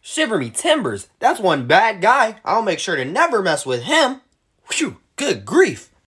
Shiver me timbers, that's one bad guy. I'll make sure to never mess with him. Whew, good grief.